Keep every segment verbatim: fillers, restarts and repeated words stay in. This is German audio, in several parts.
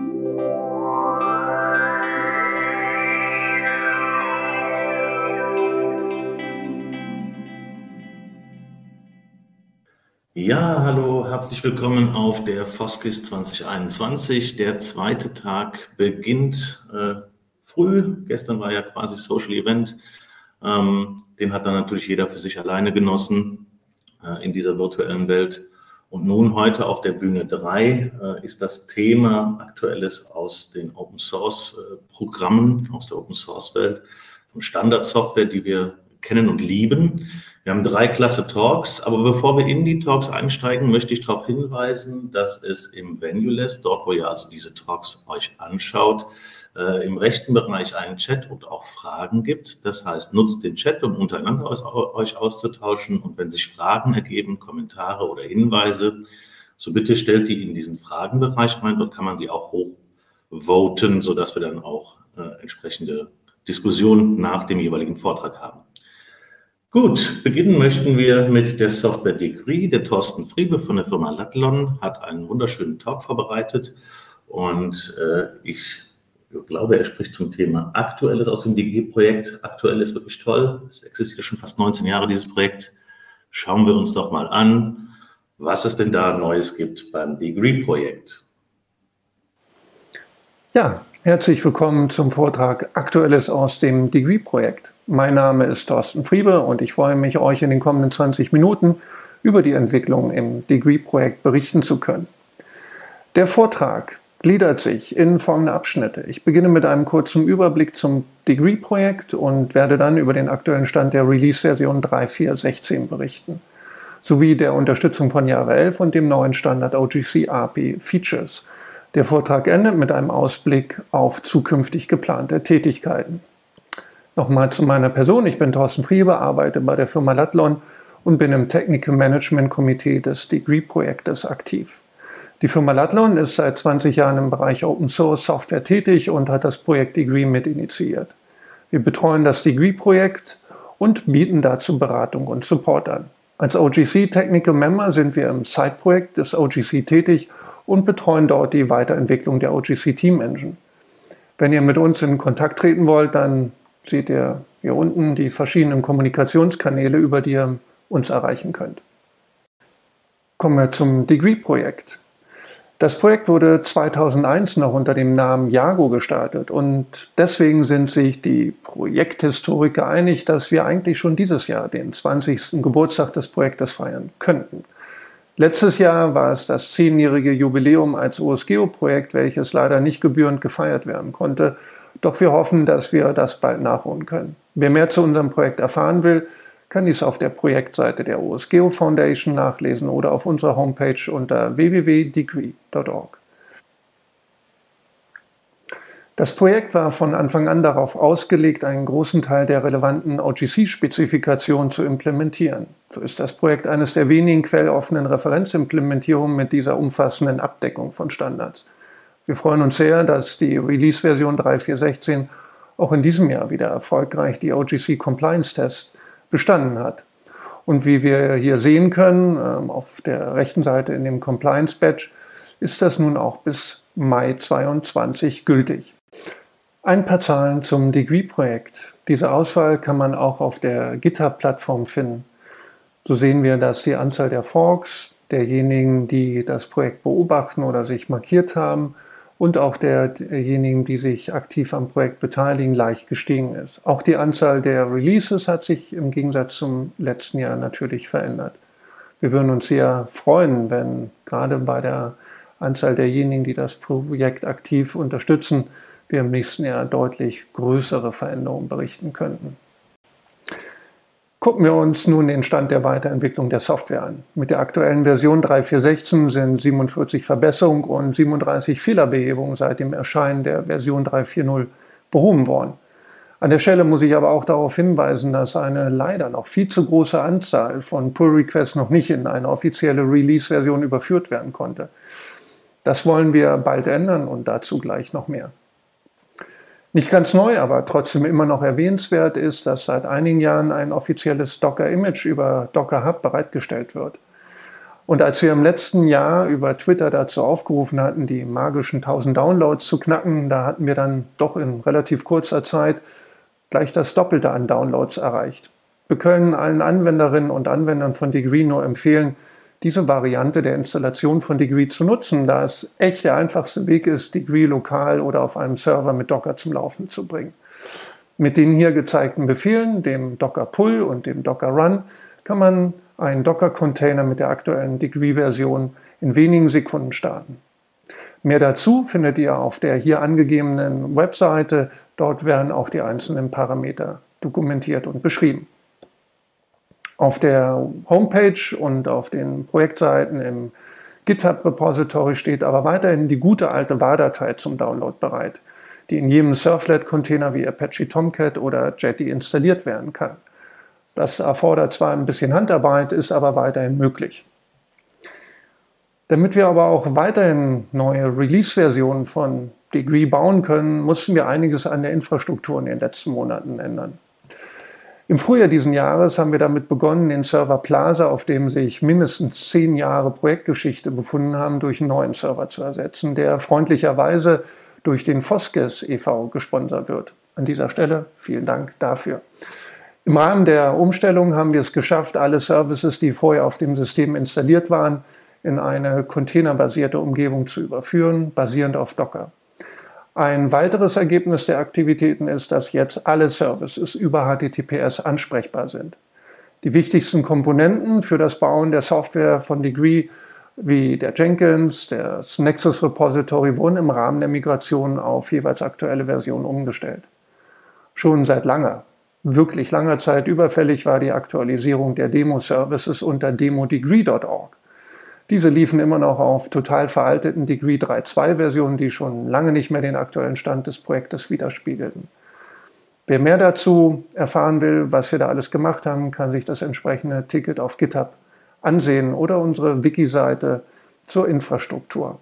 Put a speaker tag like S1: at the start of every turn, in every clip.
S1: Ja, hallo, herzlich willkommen auf der Foskis zwanzig einundzwanzig. Der zweite Tag beginnt äh, früh. Gestern war ja quasi Social Event. Ähm, den hat dann natürlich jeder für sich alleine genossen äh, in dieser virtuellen Welt. Und nun heute auf der Bühne drei äh, ist das Thema Aktuelles aus den Open Source äh, Programmen, aus der Open Source Welt, von Standardsoftware, die wir kennen und lieben. Wir haben drei klasse Talks, aber bevor wir in die Talks einsteigen, möchte ich darauf hinweisen, dass es im Venulist, dort wo ihr also diese Talks euch anschaut, äh, im rechten Bereich einen Chat und auch Fragen gibt. Das heißt, nutzt den Chat, um untereinander aus, euch auszutauschen, und wenn sich Fragen ergeben, Kommentare oder Hinweise, so bitte stellt die in diesen Fragenbereich rein. Dort kann man die auch hochvoten, sodass wir dann auch äh, entsprechende Diskussionen nach dem jeweiligen Vortrag haben. Gut, beginnen möchten wir mit der Software Degree. Der Thorsten Friebe von der Firma Lathlon hat einen wunderschönen Talk vorbereitet und äh, ich glaube, er spricht zum Thema Aktuelles aus dem Degree-Projekt. Aktuell ist wirklich toll. Es existiert schon fast neunzehn Jahre, dieses Projekt. Schauen wir uns doch mal an, was es denn da Neues gibt beim Degree-Projekt.
S2: Ja, herzlich willkommen zum Vortrag Aktuelles aus dem Degree-Projekt. Mein Name ist Thorsten Friebe und ich freue mich, euch in den kommenden zwanzig Minuten über die Entwicklung im Degree-Projekt berichten zu können. Der Vortrag gliedert sich in folgende Abschnitte. Ich beginne mit einem kurzen Überblick zum Degree-Projekt und werde dann über den aktuellen Stand der Release-Version drei Punkt vier Punkt sechzehn berichten, sowie der Unterstützung von Java elf und dem neuen Standard O G C A P I Features. Der Vortrag endet mit einem Ausblick auf zukünftig geplante Tätigkeiten. Nochmal zu meiner Person. Ich bin Thorsten Friebe, arbeite bei der Firma Lathlon und bin im Technical Management Komitee des Degree-Projektes aktiv. Die Firma Lathlon ist seit zwanzig Jahren im Bereich Open Source Software tätig und hat das Projekt Degree mit initiiert. Wir betreuen das Degree-Projekt und bieten dazu Beratung und Support an. Als O G C Technical Member sind wir im Side-Projekt des O G C tätig und betreuen dort die Weiterentwicklung der O G C Team Engine. Wenn ihr mit uns in Kontakt treten wollt, dann seht ihr hier unten die verschiedenen Kommunikationskanäle, über die ihr uns erreichen könnt. Kommen wir zum Degree-Projekt. Das Projekt wurde zweitausendeins noch unter dem Namen Jago gestartet und deswegen sind sich die Projekthistoriker einig, dass wir eigentlich schon dieses Jahr den zwanzigsten Geburtstag des Projektes feiern könnten. Letztes Jahr war es das zehnjährige Jubiläum als O S Geo Projekt, welches leider nicht gebührend gefeiert werden konnte. Doch wir hoffen, dass wir das bald nachholen können. Wer mehr zu unserem Projekt erfahren will, kann dies auf der Projektseite der O S Geo Foundation nachlesen oder auf unserer Homepage unter w w w punkt degree punkt org. Das Projekt war von Anfang an darauf ausgelegt, einen großen Teil der relevanten O G C-Spezifikationen zu implementieren. So ist das Projekt eines der wenigen quelloffenen Referenzimplementierungen mit dieser umfassenden Abdeckung von Standards. Wir freuen uns sehr, dass die Release-Version drei Punkt vier Punkt sechzehn auch in diesem Jahr wieder erfolgreich die O G C Compliance-Test bestanden hat. Und wie wir hier sehen können, auf der rechten Seite in dem Compliance-Badge, ist das nun auch bis Mai zweitausendzweiundzwanzig gültig. Ein paar Zahlen zum Degree-Projekt. Diese Auswahl kann man auch auf der GitHub-Plattform finden. So sehen wir, dass die Anzahl der Forks, derjenigen, die das Projekt beobachten oder sich markiert haben, und auch derjenigen, die sich aktiv am Projekt beteiligen, leicht gestiegen ist. Auch die Anzahl der Releases hat sich im Gegensatz zum letzten Jahr natürlich verändert. Wir würden uns sehr freuen, wenn gerade bei der Anzahl derjenigen, die das Projekt aktiv unterstützen, wir im nächsten Jahr deutlich größere Veränderungen berichten könnten. Gucken wir uns nun den Stand der Weiterentwicklung der Software an. Mit der aktuellen Version drei Punkt vier Punkt sechzehn sind siebenundvierzig Verbesserungen und siebenunddreißig Fehlerbehebungen seit dem Erscheinen der Version drei Punkt vier Punkt null behoben worden. An der Stelle muss ich aber auch darauf hinweisen, dass eine leider noch viel zu große Anzahl von Pull-Requests noch nicht in eine offizielle Release-Version überführt werden konnte. Das wollen wir bald ändern und dazu gleich noch mehr. Nicht ganz neu, aber trotzdem immer noch erwähnenswert ist, dass seit einigen Jahren ein offizielles Docker-Image über Docker Hub bereitgestellt wird. Und als wir im letzten Jahr über Twitter dazu aufgerufen hatten, die magischen tausend Downloads zu knacken, da hatten wir dann doch in relativ kurzer Zeit gleich das Doppelte an Downloads erreicht. Wir können allen Anwenderinnen und Anwendern von Degree nur empfehlen, diese Variante der Installation von Degree zu nutzen, da es echt der einfachste Weg ist, Degree lokal oder auf einem Server mit Docker zum Laufen zu bringen. Mit den hier gezeigten Befehlen, dem Docker Pull und dem Docker Run, kann man einen Docker-Container mit der aktuellen Degree-Version in wenigen Sekunden starten. Mehr dazu findet ihr auf der hier angegebenen Webseite. Dort werden auch die einzelnen Parameter dokumentiert und beschrieben. Auf der Homepage und auf den Projektseiten im GitHub-Repository steht aber weiterhin die gute alte WAR-Datei zum Download bereit, die in jedem Servlet-Container wie Apache Tomcat oder Jetty installiert werden kann. Das erfordert zwar ein bisschen Handarbeit, ist aber weiterhin möglich. Damit wir aber auch weiterhin neue Release-Versionen von Degree bauen können, mussten wir einiges an der Infrastruktur in den letzten Monaten ändern. Im Frühjahr diesen Jahres haben wir damit begonnen, den Server Plaza, auf dem sich mindestens zehn Jahre Projektgeschichte befunden haben, durch einen neuen Server zu ersetzen, der freundlicherweise durch den Foskes e V gesponsert wird. An dieser Stelle vielen Dank dafür. Im Rahmen der Umstellung haben wir es geschafft, alle Services, die vorher auf dem System installiert waren, in eine containerbasierte Umgebung zu überführen, basierend auf Docker. Ein weiteres Ergebnis der Aktivitäten ist, dass jetzt alle Services über H T T P S ansprechbar sind. Die wichtigsten Komponenten für das Bauen der Software von Degree, wie der Jenkins, das Nexus Repository, wurden im Rahmen der Migration auf jeweils aktuelle Versionen umgestellt. Schon seit langer, wirklich langer Zeit überfällig war die Aktualisierung der Demo-Services unter demo degree punkt org. Diese liefen immer noch auf total veralteten Degree drei Punkt zwei Versionen, die schon lange nicht mehr den aktuellen Stand des Projektes widerspiegelten. Wer mehr dazu erfahren will, was wir da alles gemacht haben, kann sich das entsprechende Ticket auf GitHub ansehen oder unsere Wiki-Seite zur Infrastruktur.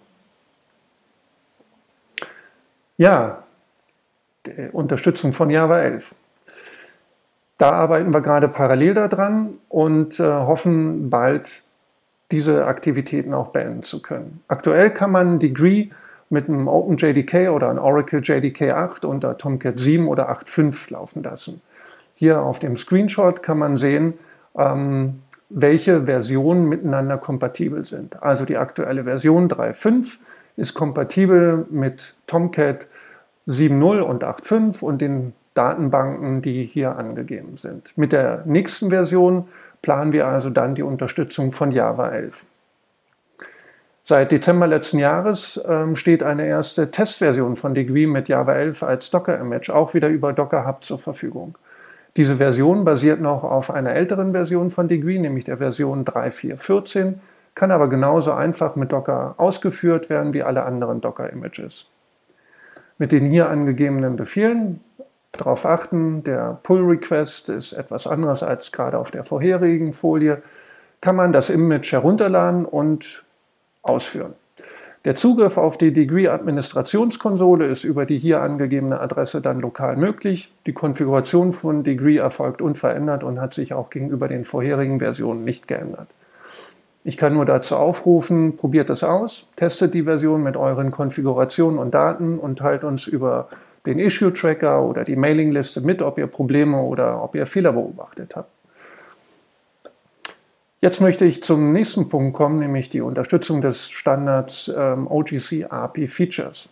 S2: Ja, die Unterstützung von Java elf. Da arbeiten wir gerade parallel daran und äh, hoffen bald diese Aktivitäten auch beenden zu können. Aktuell kann man Degree mit einem OpenJDK oder einem Oracle J D K acht unter Tomcat sieben oder acht Punkt fünf laufen lassen. Hier auf dem Screenshot kann man sehen, ähm, welche Versionen miteinander kompatibel sind. Also die aktuelle Version drei Punkt fünf ist kompatibel mit Tomcat sieben Punkt null und acht Punkt fünf und den Datenbanken, die hier angegeben sind. Mit der nächsten Version planen wir also dann die Unterstützung von Java elf. Seit Dezember letzten Jahres ähm, steht eine erste Testversion von Degree mit Java elf als Docker-Image auch wieder über Docker Hub zur Verfügung. Diese Version basiert noch auf einer älteren Version von Degree, nämlich der Version drei Punkt vier Punkt vierzehn, kann aber genauso einfach mit Docker ausgeführt werden wie alle anderen Docker-Images. Mit den hier angegebenen Befehlen darauf achten, der Pull-Request ist etwas anderes als gerade auf der vorherigen Folie, kann man das Image herunterladen und ausführen. Der Zugriff auf die Degree-Administrationskonsole ist über die hier angegebene Adresse dann lokal möglich. Die Konfiguration von Degree erfolgt unverändert und hat sich auch gegenüber den vorherigen Versionen nicht geändert. Ich kann nur dazu aufrufen, probiert es aus, testet die Version mit euren Konfigurationen und Daten und teilt uns über den Issue-Tracker oder die Mailingliste mit, ob ihr Probleme oder ob ihr Fehler beobachtet habt. Jetzt möchte ich zum nächsten Punkt kommen, nämlich die Unterstützung des Standards ähm, O G C A P I Features.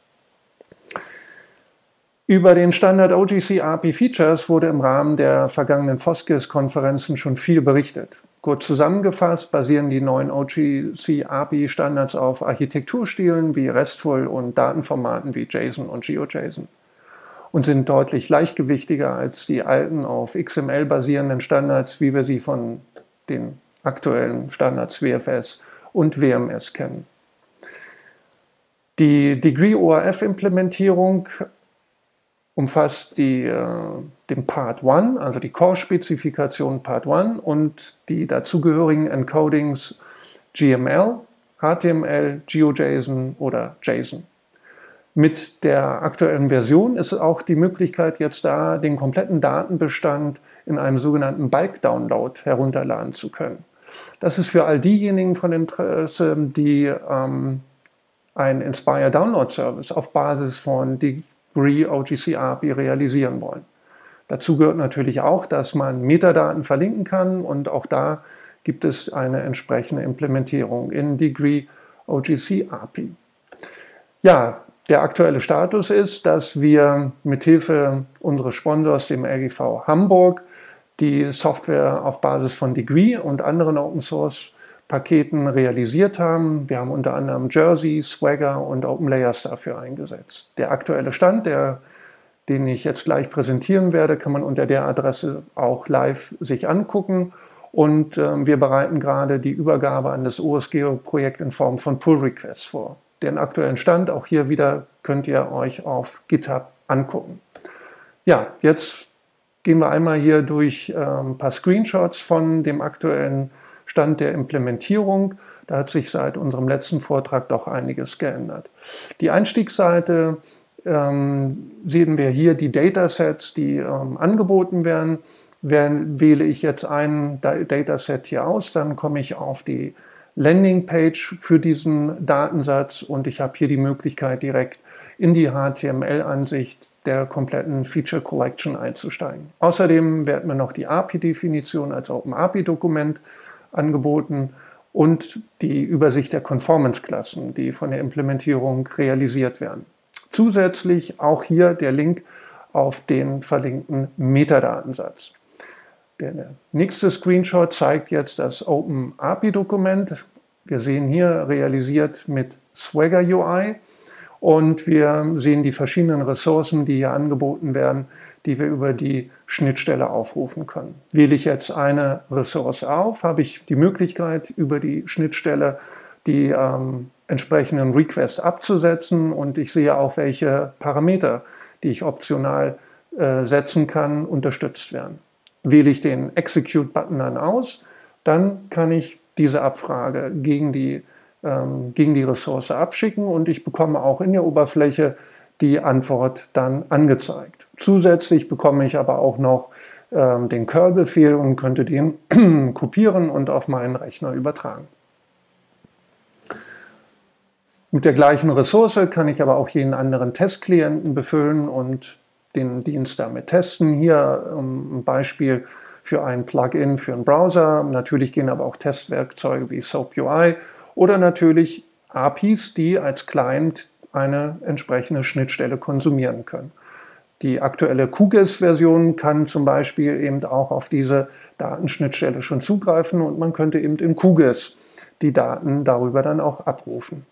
S2: Über den Standard O G C A P I Features wurde im Rahmen der vergangenen Foskes-Konferenzen schon viel berichtet. Kurz zusammengefasst basieren die neuen O G C A P I-Standards auf Architekturstilen wie RESTful und Datenformaten wie JSON und GeoJSON und sind deutlich leichtgewichtiger als die alten auf X M L basierenden Standards, wie wir sie von den aktuellen Standards W F S und W M S kennen. Die Degree O R F-Implementierung umfasst die, äh, den Part eins, also die Core-Spezifikation Part eins und die dazugehörigen Encodings G M L, H T M L, GeoJSON oder JSON. Mit der aktuellen Version ist auch die Möglichkeit jetzt da, den kompletten Datenbestand in einem sogenannten Bulk-Download herunterladen zu können. Das ist für all diejenigen von Interesse, die ähm, einen Inspire Download Service auf Basis von Degree O G C A P I realisieren wollen. Dazu gehört natürlich auch, dass man Metadaten verlinken kann und auch da gibt es eine entsprechende Implementierung in Degree O G C A P I. Ja, der aktuelle Status ist, dass wir mithilfe unseres Sponsors, dem L G V Hamburg, die Software auf Basis von Degree und anderen Open Source Paketen realisiert haben. Wir haben unter anderem Jersey, Swagger und OpenLayers dafür eingesetzt. Der aktuelle Stand, der, den ich jetzt gleich präsentieren werde, kann man unter der Adresse auch live sich angucken. Und äh, wir bereiten gerade die Übergabe an das O S G E O-Projekt in Form von Pull-Requests vor. Den aktuellen Stand, auch hier wieder, könnt ihr euch auf GitHub angucken. Ja, jetzt gehen wir einmal hier durch äh, ein paar Screenshots von dem aktuellen Stand der Implementierung. Da hat sich seit unserem letzten Vortrag doch einiges geändert. Die Einstiegsseite ähm, sehen wir hier die Datasets, die ähm, angeboten werden. Wähle ich jetzt ein Dataset hier aus, dann komme ich auf die Landingpage für diesen Datensatz und ich habe hier die Möglichkeit, direkt in die H T M L-Ansicht der kompletten Feature Collection einzusteigen. Außerdem wird mir noch die A P I-Definition als Open A P I-Dokument angeboten und die Übersicht der Conformance-Klassen, die von der Implementierung realisiert werden. Zusätzlich auch hier der Link auf den verlinkten Metadatensatz. Der nächste Screenshot zeigt jetzt das Open A P I-Dokument. Wir sehen hier realisiert mit Swagger U I und wir sehen die verschiedenen Ressourcen, die hier angeboten werden, die wir über die Schnittstelle aufrufen können. Wähle ich jetzt eine Ressource auf, habe ich die Möglichkeit, über die Schnittstelle die ähm, entsprechenden Requests abzusetzen und ich sehe auch, welche Parameter, die ich optional äh, setzen kann, unterstützt werden. Wähle ich den Execute-Button dann aus, dann kann ich diese Abfrage gegen die, ähm, gegen die Ressource abschicken und ich bekomme auch in der Oberfläche die Antwort dann angezeigt. Zusätzlich bekomme ich aber auch noch ähm, den Curl-Befehl und könnte den kopieren und auf meinen Rechner übertragen. Mit der gleichen Ressource kann ich aber auch jeden anderen Testklienten befüllen und den Dienst damit testen. Hier um, ein Beispiel für ein Plugin für einen Browser. Natürlich gehen aber auch Testwerkzeuge wie Soap U I oder natürlich A P Is, die als Client eine entsprechende Schnittstelle konsumieren können. Die aktuelle Q G I S-Version kann zum Beispiel eben auch auf diese Datenschnittstelle schon zugreifen und man könnte eben in Q G I S die Daten darüber dann auch abrufen.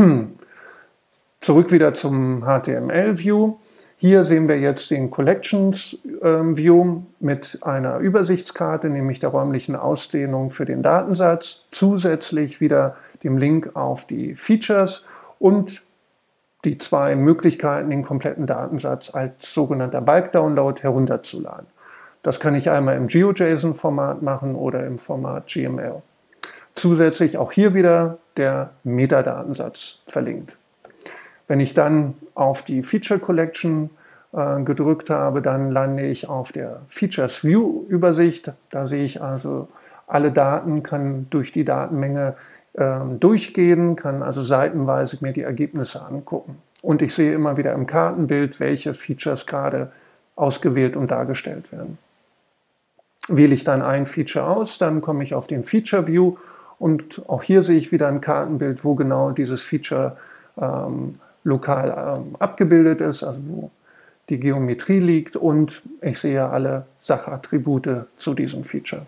S2: Zurück wieder zum H T M L-View. Hier sehen wir jetzt den Collections-View mit einer Übersichtskarte, nämlich der räumlichen Ausdehnung für den Datensatz, zusätzlich wieder dem Link auf die Features und die zwei Möglichkeiten, den kompletten Datensatz als sogenannter Bulk-Download herunterzuladen. Das kann ich einmal im GeoJSON-Format machen oder im Format G M L. Zusätzlich auch hier wieder der Metadatensatz verlinkt. Wenn ich dann auf die Feature Collection äh, gedrückt habe, dann lande ich auf der Features View Übersicht. Da sehe ich also alle Daten, kann durch die Datenmenge äh, durchgehen, kann also seitenweise mir die Ergebnisse angucken. Und ich sehe immer wieder im Kartenbild, welche Features gerade ausgewählt und dargestellt werden. Wähle ich dann ein Feature aus, dann komme ich auf den Feature View und auch hier sehe ich wieder ein Kartenbild, wo genau dieses Feature ähm, lokal ähm, abgebildet ist, also wo die Geometrie liegt und ich sehe alle Sachattribute zu diesem Feature.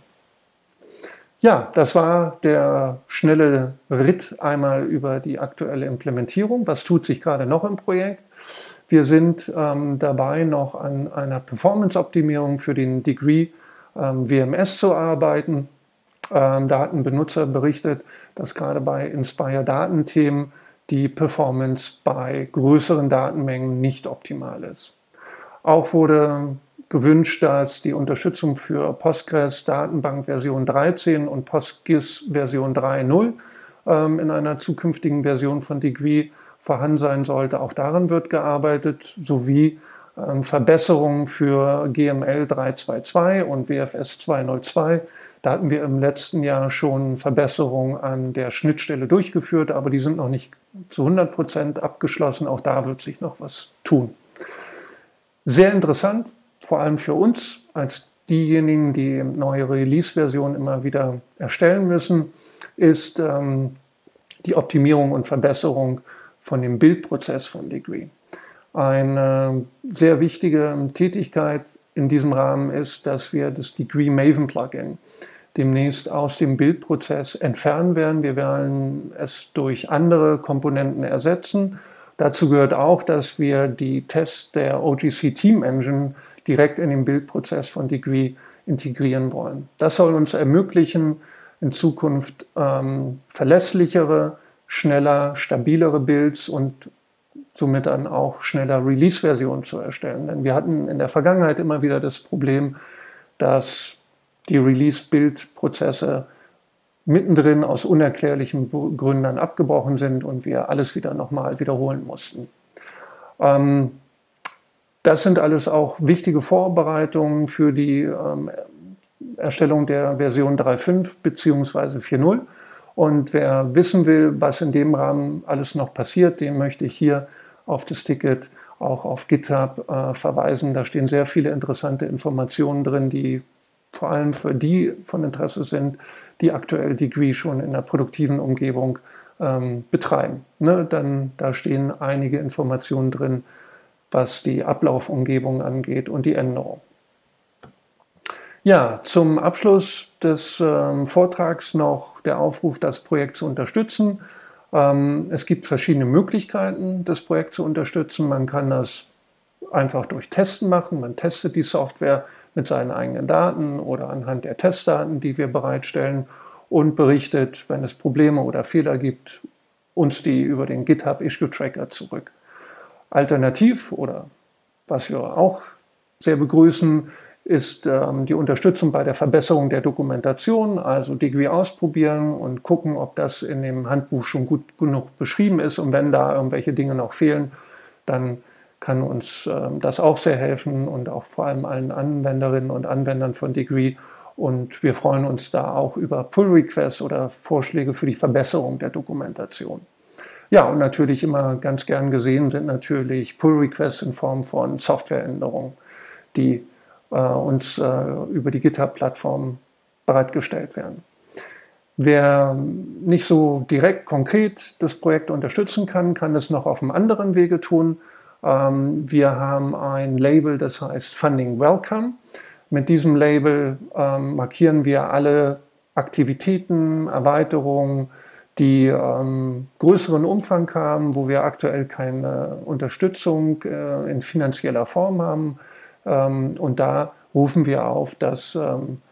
S2: Ja, das war der schnelle Ritt einmal über die aktuelle Implementierung. Was tut sich gerade noch im Projekt? Wir sind ähm, dabei, noch an einer Performance-Optimierung für den Degree ähm, W M S zu arbeiten. Ähm, da hat ein Benutzer berichtet, dass gerade bei Inspire-Datenthemen die Performance bei größeren Datenmengen nicht optimal ist. Auch wurde gewünscht, dass die Unterstützung für Postgres Datenbank Version dreizehn und PostGIS Version drei Punkt null ähm, in einer zukünftigen Version von Degree vorhanden sein sollte. Auch daran wird gearbeitet, sowie ähm, Verbesserungen für G M L drei Punkt zwei Punkt zwei und W F S zwei Punkt null zwei, Da hatten wir im letzten Jahr schon Verbesserungen an der Schnittstelle durchgeführt, aber die sind noch nicht zu hundert Prozent abgeschlossen. Auch da wird sich noch was tun. Sehr interessant, vor allem für uns als diejenigen, die neue Release-Versionen immer wieder erstellen müssen, ist ähm, die Optimierung und Verbesserung von dem Bildprozess von Degree. Eine sehr wichtige Tätigkeit in diesem Rahmen ist, dass wir das Degree Maven Plugin demnächst aus dem Bildprozess entfernen werden. Wir werden es durch andere Komponenten ersetzen. Dazu gehört auch, dass wir die Tests der O G C Team Engine direkt in den Bildprozess von Degree integrieren wollen. Das soll uns ermöglichen, in Zukunft ähm, verlässlichere, schneller, stabilere Builds und somit dann auch schneller Release-Versionen zu erstellen. Denn wir hatten in der Vergangenheit immer wieder das Problem, dass die Release-Build-Prozesse mittendrin aus unerklärlichen Gründen abgebrochen sind und wir alles wieder nochmal wiederholen mussten. Ähm, das sind alles auch wichtige Vorbereitungen für die ähm, Erstellung der Version drei Punkt fünf bzw. vier Punkt null. Und wer wissen will, was in dem Rahmen alles noch passiert, dem möchte ich hier auf das Ticket auch auf GitHub äh, verweisen. Da stehen sehr viele interessante Informationen drin, die vor allem für die von Interesse sind, die aktuell Degree schon in der produktiven Umgebung ähm, betreiben. Ne? Dann, da stehen einige Informationen drin, was die Ablaufumgebung angeht und die Änderung. Ja, zum Abschluss des ähm, Vortrags noch der Aufruf, das Projekt zu unterstützen. Ähm, es gibt verschiedene Möglichkeiten, das Projekt zu unterstützen. Man kann das einfach durch Testen machen. Man testet die Software mit seinen eigenen Daten oder anhand der Testdaten, die wir bereitstellen, und berichtet, wenn es Probleme oder Fehler gibt, uns die über den GitHub Issue Tracker zurück. Alternativ, oder was wir auch sehr begrüßen, ist ähm, die Unterstützung bei der Verbesserung der Dokumentation, also Degree ausprobieren und gucken, ob das in dem Handbuch schon gut genug beschrieben ist, und wenn da irgendwelche Dinge noch fehlen, dann kann uns ähm, das auch sehr helfen und auch vor allem allen Anwenderinnen und Anwendern von Degree, und wir freuen uns da auch über Pull-Requests oder Vorschläge für die Verbesserung der Dokumentation. Ja, und natürlich immer ganz gern gesehen sind natürlich Pull-Requests in Form von Softwareänderungen, die äh, uns äh, über die GitHub-Plattform bereitgestellt werden. Wer nicht so direkt konkret das Projekt unterstützen kann, kann es noch auf einem anderen Wege tun. Ähm, wir haben ein Label, das heißt Funding Welcome. Mit diesem Label ähm, markieren wir alle Aktivitäten, Erweiterungen, die ähm, größeren Umfang haben, wo wir aktuell keine Unterstützung äh, in finanzieller Form haben. Ähm, und da rufen wir auf, dass ähm,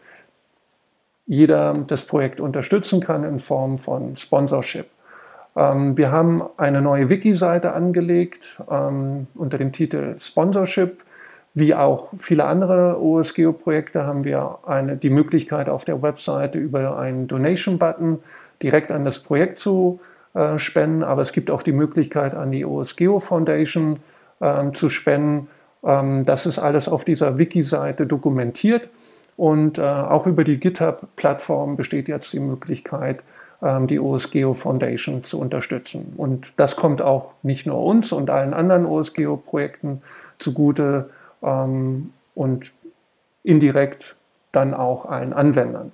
S2: jeder das Projekt unterstützen kann in Form von Sponsorship. Ähm, wir haben eine neue Wiki-Seite angelegt ähm, unter dem Titel Sponsorship. Wie auch viele andere O S G O-Projekte haben wir eine, die Möglichkeit, auf der Webseite über einen Donation-Button direkt an das Projekt zu äh, spenden, aber es gibt auch die Möglichkeit, an die O S G O Foundation äh, zu spenden. Ähm, das ist alles auf dieser Wiki-Seite dokumentiert, und äh, auch über die GitHub-Plattform besteht jetzt die Möglichkeit, ähm, die O S G O Foundation zu unterstützen. Und das kommt auch nicht nur uns und allen anderen O S G O-Projekten zugute, ähm, und indirekt dann auch allen Anwendern.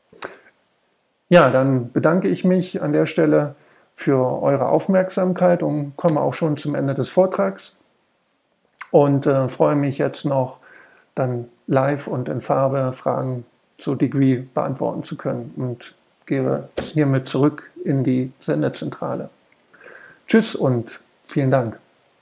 S2: Ja, dann bedanke ich mich an der Stelle für eure Aufmerksamkeit und komme auch schon zum Ende des Vortrags und äh, freue mich jetzt noch, dann live und in Farbe Fragen zu Degree beantworten zu können, und gebe hiermit zurück in die Sendezentrale. Tschüss und vielen Dank.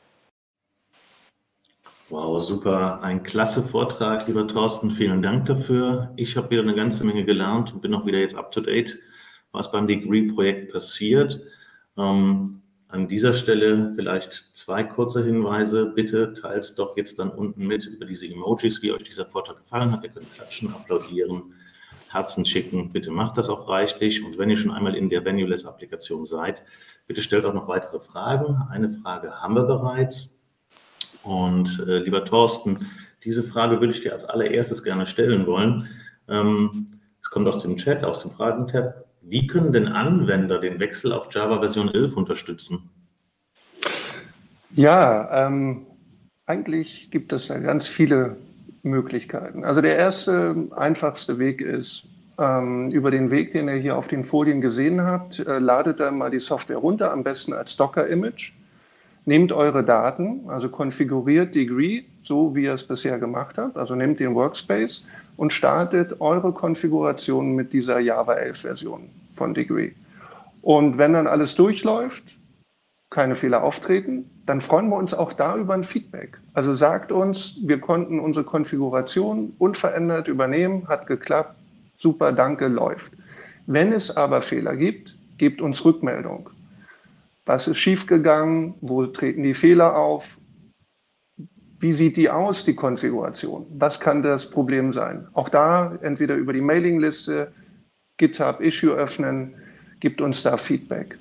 S1: Wow, super. Ein klasse Vortrag, lieber Thorsten. Vielen Dank dafür. Ich habe wieder eine ganze Menge gelernt und bin auch wieder jetzt up to date, was beim Degree-Projekt passiert. Ähm, an dieser Stelle vielleicht zwei kurze Hinweise. Bitte teilt doch jetzt dann unten mit über diese Emojis, wie euch dieser Vortrag gefallen hat. Ihr könnt klatschen, applaudieren, Herzen schicken. Bitte macht das auch reichlich. Und wenn ihr schon einmal in der Venuless-Applikation seid, bitte stellt auch noch weitere Fragen. Eine Frage haben wir bereits. Und äh, lieber Thorsten, diese Frage würde ich dir als allererstes gerne stellen wollen. Ähm, Es kommt aus dem Chat, aus dem Fragentab. Wie können denn Anwender den Wechsel auf Java Version elf unterstützen?
S2: Ja, ähm, eigentlich gibt es da ganz viele Möglichkeiten. Also der erste, einfachste Weg ist, ähm, über den Weg, den ihr hier auf den Folien gesehen habt, äh, ladet dann mal die Software runter, am besten als Docker-Image. Nehmt eure Daten, also konfiguriert Degree, so wie ihr es bisher gemacht habt, also nehmt den Workspace und startet eure Konfiguration mit dieser Java elf Version von Degree. Und wenn dann alles durchläuft, keine Fehler auftreten, dann freuen wir uns auch da über ein Feedback. Also sagt uns, wir konnten unsere Konfiguration unverändert übernehmen, hat geklappt, super, danke, läuft. Wenn es aber Fehler gibt, gebt uns Rückmeldung. Was ist schiefgegangen? Wo treten die Fehler auf? Wie sieht die aus, die Konfiguration? Was kann das Problem sein? Auch da entweder über die Mailingliste, GitHub-Issue öffnen, gibt uns da Feedback.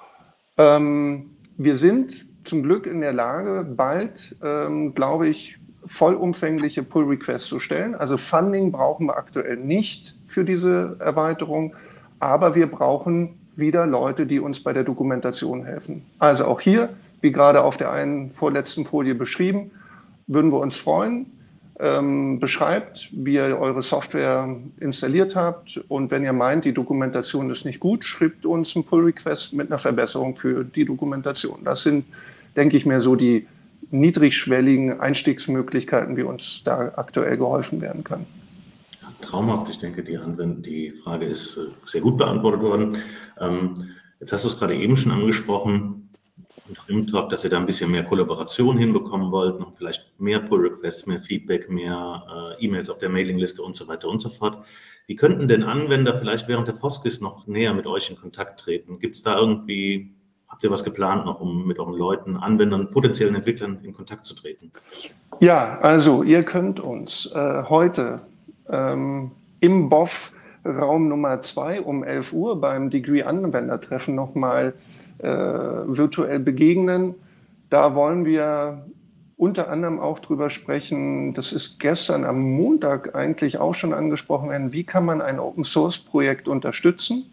S2: Ähm, wir sind zum Glück in der Lage, bald, ähm, glaube ich, vollumfängliche Pull-Requests zu stellen. Also Funding brauchen wir aktuell nicht für diese Erweiterung, aber wir brauchen wieder Leute, die uns bei der Dokumentation helfen. Also auch hier, wie gerade auf der einen vorletzten Folie beschrieben, würden wir uns freuen. Ähm, beschreibt, wie ihr eure Software installiert habt, und wenn ihr meint, die Dokumentation ist nicht gut, schreibt uns einen Pull-Request mit einer Verbesserung für die Dokumentation. Das sind, denke ich mir, so die niedrigschwelligen Einstiegsmöglichkeiten, wie uns da aktuell geholfen werden kann.
S1: Traumhaft. Ich denke, die, Anwend die Frage ist sehr gut beantwortet worden. Ähm, jetzt hast du es gerade eben schon angesprochen, im Talk, dass ihr da ein bisschen mehr Kollaboration hinbekommen wollt, noch vielleicht mehr Pull-Requests, mehr Feedback, mehr äh, E-Mails auf der Mailingliste und so weiter und so fort. Wie könnten denn Anwender vielleicht während der Foskis noch näher mit euch in Kontakt treten? Gibt es da irgendwie, habt ihr was geplant noch, um mit euren Leuten, Anwendern, potenziellen Entwicklern in Kontakt zu treten?
S2: Ja, also ihr könnt uns äh, heute ähm, im B O F Raum Nummer zwei um elf Uhr beim Degree-Anwendertreffen nochmal äh, virtuell begegnen. Da wollen wir unter anderem auch drüber sprechen, das ist gestern am Montag eigentlich auch schon angesprochen worden, wie kann man ein Open-Source-Projekt unterstützen?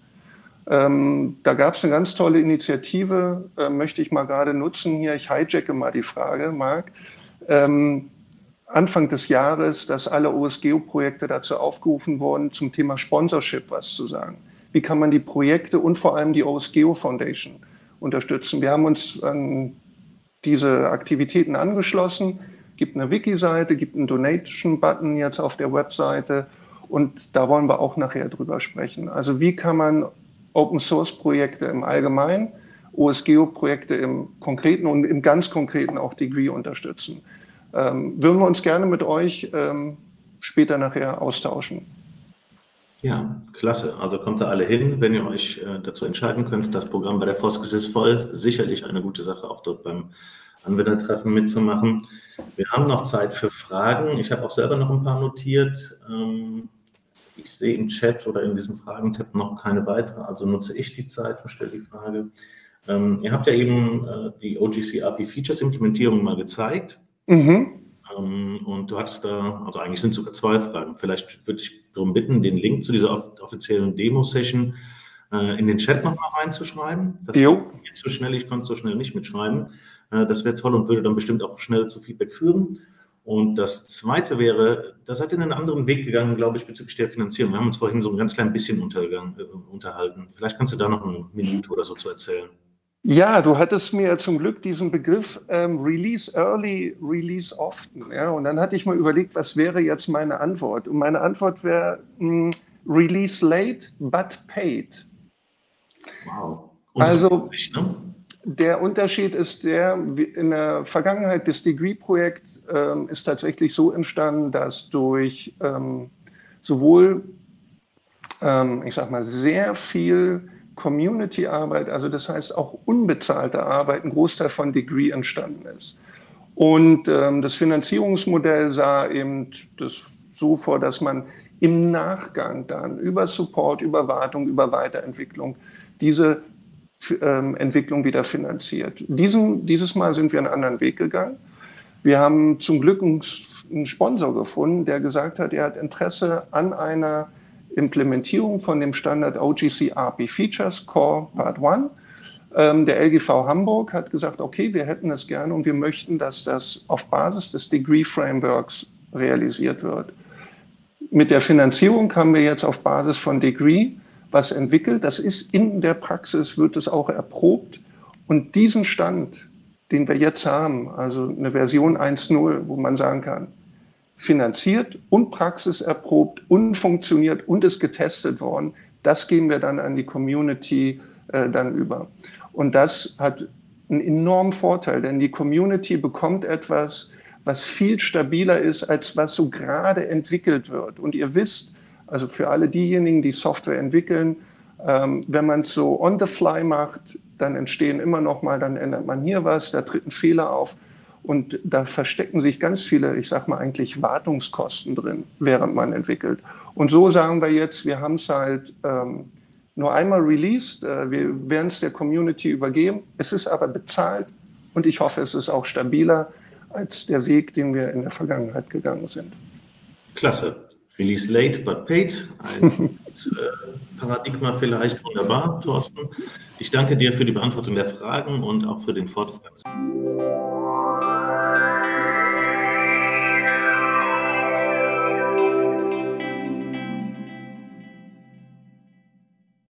S2: Ähm, da gab es eine ganz tolle Initiative, äh, möchte ich mal gerade nutzen hier, ich hijacke mal die Frage, Marc. Ähm, Anfang des Jahres, dass alle O S G E O-Projekte dazu aufgerufen wurden, zum Thema Sponsorship was zu sagen. Wie kann man die Projekte und vor allem die O S G E O Foundation unterstützen? Wir haben uns an diese Aktivitäten angeschlossen, gibt eine Wiki-Seite, gibt einen Donation-Button jetzt auf der Webseite, und da wollen wir auch nachher drüber sprechen. Also wie kann man Open-Source-Projekte im Allgemeinen, O S G E O-Projekte im Konkreten und im ganz Konkreten auch Degree unterstützen? Ähm, würden wir uns gerne mit euch ähm, später nachher austauschen.
S1: Ja, klasse. Also kommt da alle hin, wenn ihr euch äh, dazu entscheiden könnt. Das Programm bei der Foskis ist voll. Sicherlich eine gute Sache, auch dort beim Anwendertreffen mitzumachen. Wir haben noch Zeit für Fragen. Ich habe auch selber noch ein paar notiert. Ähm, ich sehe im Chat oder in diesem Fragentab noch keine weitere, also nutze ich die Zeit und stelle die Frage. Ähm, ihr habt ja eben äh, die O G C A P I Features Implementierung mal gezeigt. Mhm. Ähm, und du hattest da, also eigentlich sind sogar zwei Fragen. Vielleicht würde ich darum bitten, den Link zu dieser off offiziellen Demo-Session äh, in den Chat nochmal reinzuschreiben. Das geht so schnell, ich konnte so schnell nicht mitschreiben. Äh, das wäre toll und würde dann bestimmt auch schnell zu Feedback führen. Und das Zweite wäre, da seid ihr einen anderen Weg gegangen, glaube ich, bezüglich der Finanzierung. Wir haben uns vorhin so ein ganz klein bisschen untergegangen, äh, unterhalten. Vielleicht kannst du da noch eine Minute oder so zu erzählen.
S2: Ja, du hattest mir zum Glück diesen Begriff ähm, Release Early, Release Often. Ja? Und dann hatte ich mal überlegt, was wäre jetzt meine Antwort? Und meine Antwort wäre mh, Release Late, but paid.
S1: Wow.
S2: Also ne? Der Unterschied ist der, in der Vergangenheit des Degree-Projekt ähm, ist tatsächlich so entstanden, dass durch ähm, sowohl, ähm, ich sag mal, sehr viel Community-Arbeit, also das heißt auch unbezahlte Arbeit, ein Großteil von Degree entstanden ist. Und ähm, das Finanzierungsmodell sah eben das so vor, dass man im Nachgang dann über Support, über Wartung, über Weiterentwicklung diese ähm, Entwicklung wieder finanziert. Diesen, dieses Mal sind wir einen anderen Weg gegangen. Wir haben zum Glück einen, einen Sponsor gefunden, der gesagt hat, er hat Interesse an einer Implementierung von dem Standard O G C R P Features Core Part eins. Ähm, der L G V Hamburg hat gesagt, okay, wir hätten das gerne und wir möchten, dass das auf Basis des Degree Frameworks realisiert wird. Mit der Finanzierung haben wir jetzt auf Basis von Degree was entwickelt. Das ist in der Praxis, wird es auch erprobt. Und diesen Stand, den wir jetzt haben, also eine Version eins Punkt null, wo man sagen kann, finanziert und praxiserprobt und funktioniert und ist getestet worden, das geben wir dann an die Community äh, dann über. Und das hat einen enormen Vorteil, denn die Community bekommt etwas, was viel stabiler ist, als was so gerade entwickelt wird. Und ihr wisst, also für alle diejenigen, die Software entwickeln, ähm, wenn man es so on the fly macht, dann entstehen immer noch mal, dann ändert man hier was, da tritt ein Fehler auf. Und da verstecken sich ganz viele, ich sag mal eigentlich Wartungskosten drin, während man entwickelt. Und so sagen wir jetzt, wir haben es halt ähm, nur einmal released, äh, wir werden es der Community übergeben. Es ist aber bezahlt und ich hoffe, es ist auch stabiler als der Weg, den wir in der Vergangenheit gegangen sind.
S1: Klasse. Release late but paid. Ein äh, Paradigma vielleicht. Wunderbar, Thorsten. Ich danke dir für die Beantwortung der Fragen und auch für den Vortrag.